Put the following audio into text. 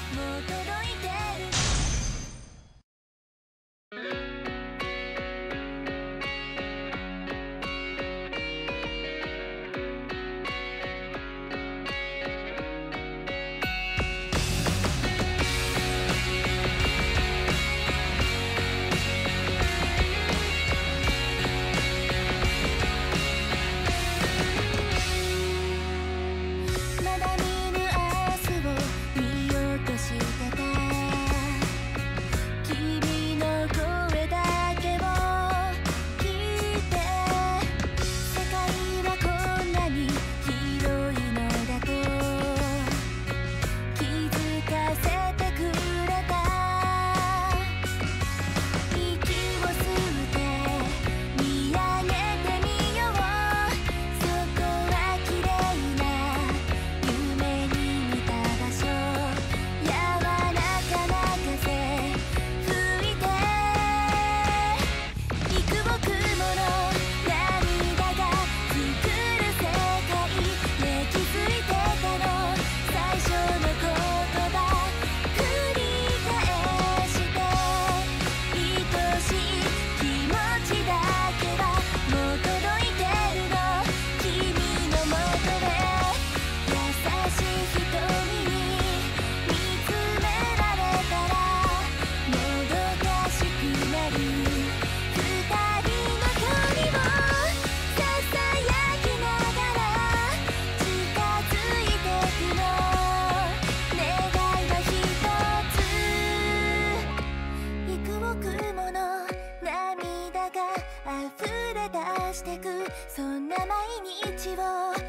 もう届いてる。まだ見ぬ明日を見ようとしてた。君の声だけを聞いて、世界はこんなに広いのだと気づかせてくれた。息を吸って見上げてみよう。そこは綺麗な夢に見た場所。柔らかな風吹いて、幾億もの涙が作る世界で気づいてたの。最初の言葉繰り返して愛しい気持ちだけはもう届いてるの。君のもとへ優しい瞳に見つめられたらもどかしくなる。二人の距離をささやきながら近づいてくの。願いは一つ、幾億もの涙が溢れ出してく。そんな毎日を